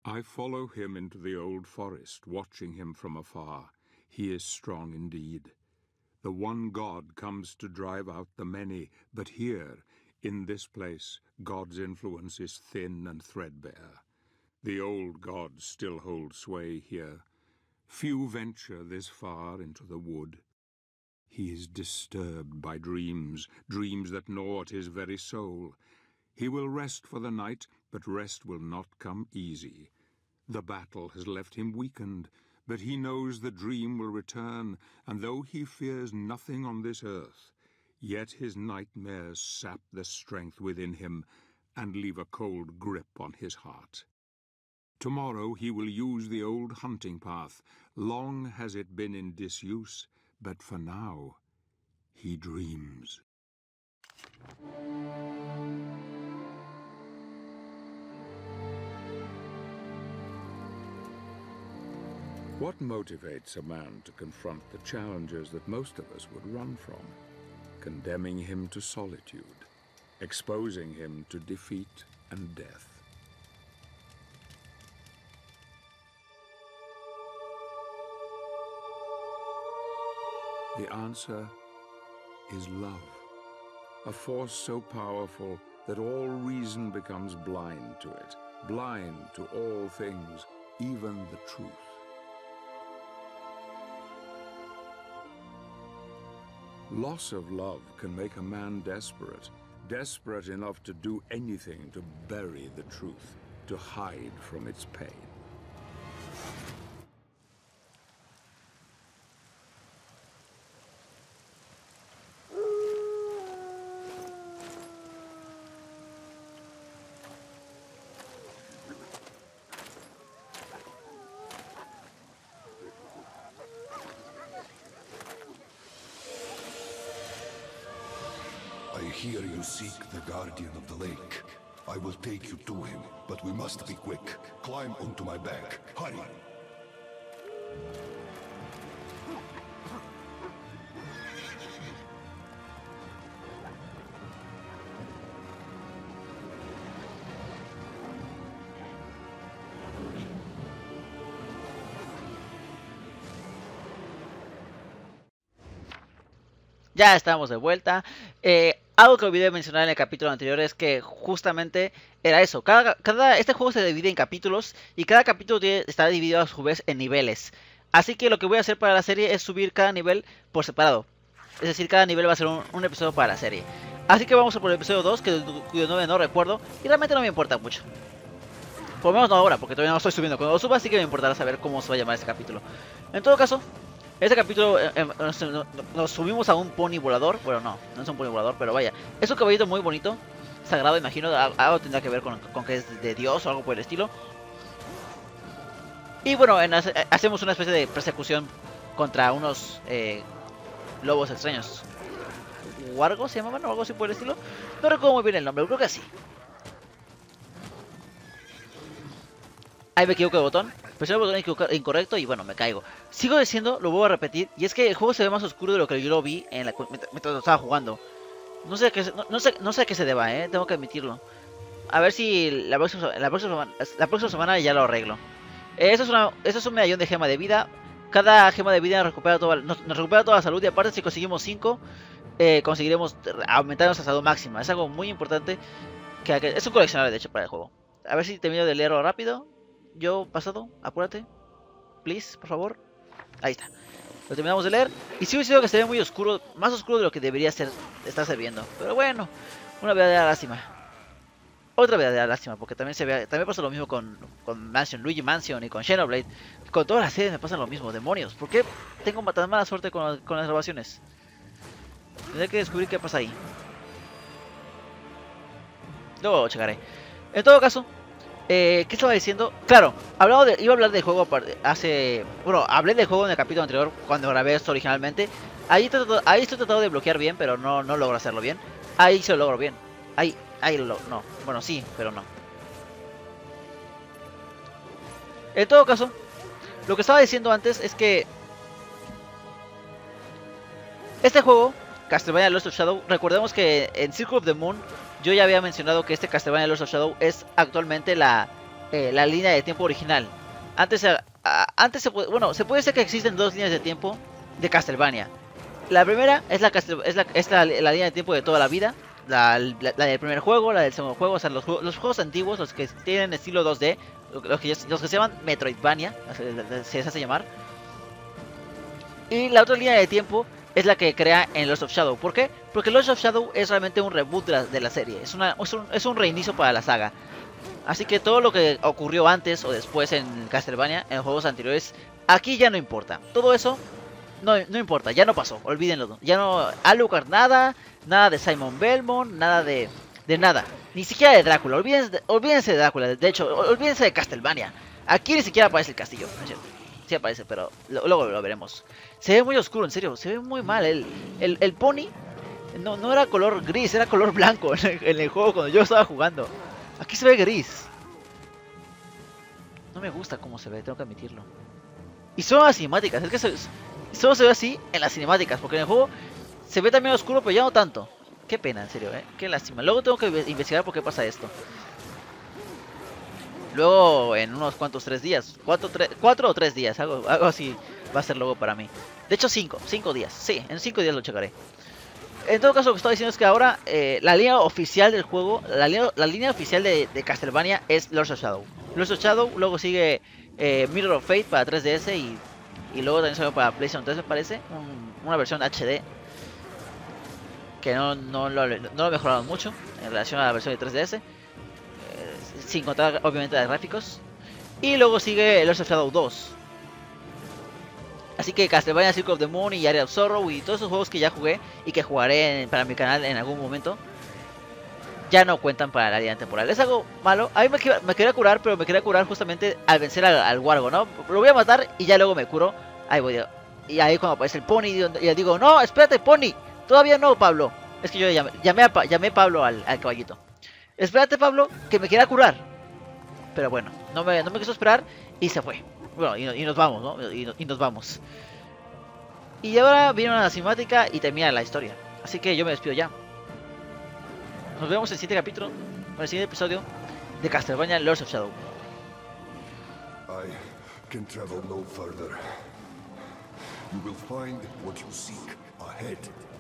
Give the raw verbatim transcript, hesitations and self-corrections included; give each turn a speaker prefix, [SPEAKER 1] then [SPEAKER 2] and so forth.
[SPEAKER 1] I follow him into the old forest, watching him from afar. He is strong indeed. The one God comes to drive out the many, but here, in this place, God's influence is thin and threadbare. The old gods still hold sway here. Few venture this far into the wood. He is disturbed by dreams, dreams that gnaw at his very soul. He will rest for the night, but rest will not come easy. The battle has left him weakened, but he knows the dream will return, and though he fears nothing on this earth, yet his nightmares sap the strength within him and leave a cold grip on his heart. Tomorrow he will use the old hunting path. Long has it been in disuse, but for now he dreams. What motivates a man to confront the challenges that most of us would run from? Condemning him to solitude, exposing him to defeat and death. The answer is love, a force so powerful that all reason becomes blind to it, blind to all things, even the truth. Loss of love can make a man desperate, desperate enough to do anything to bury the truth, to hide from its pain.
[SPEAKER 2] I hear you seek the Guardian of the Lake. I will take you to him, but we must be quick. Climb onto my back. Hurry!
[SPEAKER 3] Ya estamos de vuelta. Eh, algo que olvidé mencionar en el capítulo anterior es que justamente era eso. Cada, cada, este juego se divide en capítulos y cada capítulo tiene, está dividido a su vez en niveles. Así que lo que voy a hacer para la serie es subir cada nivel por separado. Es decir, cada nivel va a ser un, un episodio para la serie. Así que vamos a por el episodio dos, que, cuyo nombre no recuerdo y realmente no me importa mucho. Por lo menos no ahora, porque todavía no lo estoy subiendo. Cuando lo suba sí que me importará saber cómo se va a llamar este capítulo. En todo caso, este capítulo eh, eh, nos, nos subimos a un pony volador. Bueno, no, no es un pony volador, pero vaya. Es un caballito muy bonito, sagrado, imagino. Algo tendrá que ver con, con que es de Dios o algo por el estilo. Y bueno, en, hacemos una especie de persecución contra unos eh, lobos extraños. ¿Wargos se llamaban o algo así por el estilo? No recuerdo muy bien el nombre, creo que sí. Ahí me equivoco de botón. Presioné el botón incorrecto y bueno, me caigo. Sigo diciendo, lo vuelvo a repetir, y es que el juego se ve más oscuro de lo que yo lo vi en la, mientras lo estaba jugando. No sé, a qué, no, no, sé, no sé a qué se deba, eh, tengo que admitirlo. A ver si la próxima, la próxima, la próxima semana ya lo arreglo. Eh, eso, es una, eso es un medallón de gema de vida. Cada gema de vida nos recupera toda, nos, nos recupera toda la salud, y aparte si conseguimos cinco, eh, conseguiremos aumentar nuestra salud máxima. Es algo muy importante, que, que es un coleccionable de hecho para el juego. A ver si termino de leerlo rápido. Yo pasado, apúrate, please, por favor. Ahí está. Lo terminamos de leer. Y sí hubiese sido que se ve muy oscuro, más oscuro de lo que debería ser, estarse viendo. Pero bueno, una verdadera lástima. Otra verdadera lástima, porque también se ve, también pasa lo mismo con, con Mansion, Luigi Mansion y con Xenoblade. Con todas las series me pasa lo mismo, demonios. ¿Por qué tengo tan mala suerte con, con las grabaciones? Tendré que descubrir qué pasa ahí. Luego checaré. En todo caso, Eh, ¿qué estaba diciendo? Claro, hablaba de, iba a hablar del juego hace... Bueno, hablé del juego en el capítulo anterior cuando grabé esto originalmente. Ahí, trato, ahí estoy tratando de bloquear bien, pero no, no logro hacerlo bien. Ahí se lo logro bien. Ahí, ahí lo... No, bueno, sí, pero no. En todo caso, lo que estaba diciendo antes es que este juego, Castlevania Lords of Shadow, recordemos que en Circle of the Moon yo ya había mencionado que este Castlevania Lords of Shadow es actualmente la eh, la línea de tiempo original. Antes, a, a, antes se puede, bueno, se puede decir que existen dos líneas de tiempo de Castlevania. La primera es la, es la, es la, la línea de tiempo de toda la vida. La, la, la del primer juego, la del segundo juego, o sea, los, los juegos antiguos, los que tienen estilo dos D, los que, los que se llaman Metroidvania, se les hace llamar. Y la otra línea de tiempo es la que crea en Lords of Shadow. ¿Por qué? Porque Lords of Shadow es realmente un reboot de la, de la serie, es, una, es, un, es un reinicio para la saga. Así que todo lo que ocurrió antes o después en Castlevania, en juegos anteriores, aquí ya no importa. Todo eso no, no importa, ya no pasó, olvídenlo. Ya no, Alucard nada, nada de Simon Belmont, nada de, de nada. Ni siquiera de Drácula, olvídense de, olvídense de Drácula, de hecho, olvídense de Castlevania. Aquí ni siquiera aparece el castillo, ¿no es cierto? Sí aparece, pero lo, luego lo veremos. Se ve muy oscuro, en serio, se ve muy mal. El, el, el pony no, no era color gris, era color blanco en el, en el juego cuando yo estaba jugando. Aquí se ve gris. No me gusta cómo se ve, tengo que admitirlo. Y son las cinemáticas, es que se, solo se ve así en las cinemáticas, porque en el juego se ve también oscuro, pero ya no tanto. Qué pena, en serio, eh, qué lástima. Luego tengo que investigar por qué pasa esto. Luego en unos cuantos tres días, cuatro, tres, cuatro o tres días, algo, algo así va a ser luego para mí. De hecho cinco, cinco días, sí, en cinco días lo checaré. En todo caso lo que estoy diciendo es que ahora eh, la línea oficial del juego, la línea, la línea oficial de, de Castlevania es Lords of Shadow. Lords of Shadow, luego sigue eh, Mirror of Fate para tres D S y, y luego también salió para PlayStation tres me parece, un, una versión H D. Que no, no, lo, no lo mejoraron mucho en relación a la versión de tres D S. Sin contar obviamente de gráficos. Y luego sigue Lords of Shadow dos. Así que Castlevania Circle of the Moon y Area of Sorrow y todos esos juegos que ya jugué y que jugaré en, para mi canal en algún momento, ya no cuentan para la línea temporal. Es algo malo. A mí me, me quería curar, pero me quería curar justamente al vencer al, al Wargo, ¿no? Lo voy a matar y ya luego me curo. Ahí voy. Y ahí cuando aparece el Pony, y ya digo, no, espérate Pony. Todavía no, Pablo. Es que yo llamé, llamé, a, llamé a Pablo al, al caballito. Espérate, Pablo, que me quiera curar. Pero bueno, no me, no me quiso esperar y se fue. Bueno, y, y nos vamos, ¿no? Y, y nos vamos. Y ahora viene una cinemática y termina la historia. Así que yo me despido ya. Nos vemos en el siguiente capítulo, en el siguiente episodio de Castlevania Lords of Shadow.
[SPEAKER 2] I can travel no further. You will find what you seek ahead.